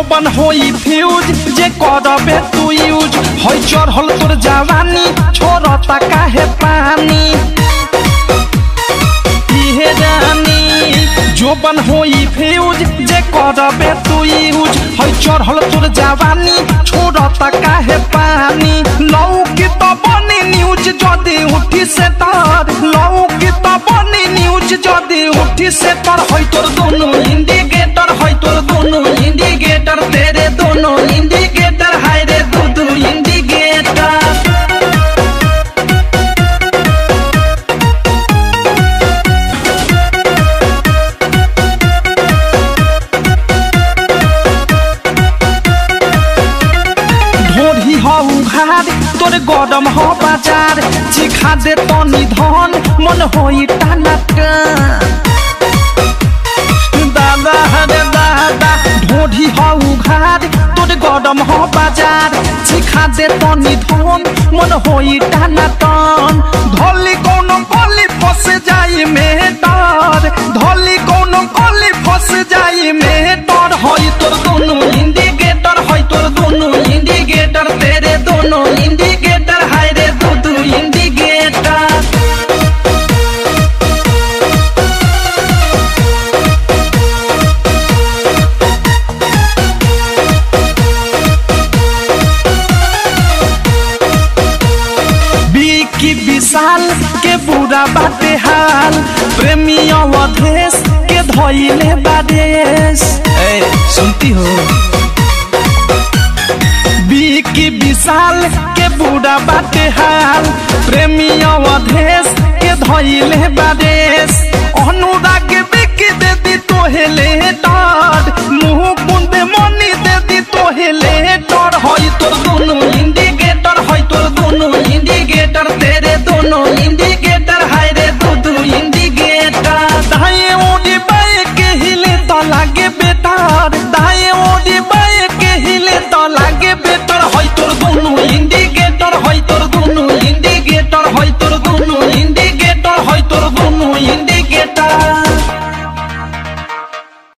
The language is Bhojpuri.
जोबन होई फ्यूज जे करबे तू यूज होई चढ़ल तोर जवानी छोड़ता काहे पानी इहे जानी जोबन होई फ्यूज जे करबे तू यूज होई चढ़ल तोर जवानी छोड़ता काहे पानी लौकी तो बनी न्यूज जदी उठी से तार लौकी तो बनी न्यूज जदी उठी से तार होई तोर दोनों इंडिकेटर होई तोर दोनों इंडिकेटर तेरे दोनों इंडिकेटर हाय रे दू इंडिकेटर ढोरी हो उघार तोर गरम हो बाजार चिखा दे तनी धन मन होई टाना दादा हरे दादा ढोरी हो उघार तोर गरम हो बाजार चिखा दे तनी धन मन होई टाना टन धोली कोनो कोली फस जाई में डर धोली कोनो कोली फस जाई में डर होई तोर दोनों इंडिकेटर होई तोर दोनों इंडिकेटर तेरे दोनों इंडिकेटर हाय रे दू इंडिकेटर की विशाल के बुरा बाटे हाल प्रेमी अवधेश के धोइले बादेश सुनती हो की विशाल के बुरा बाटे हाल प्रेमी अवधेश के धोइले बादेश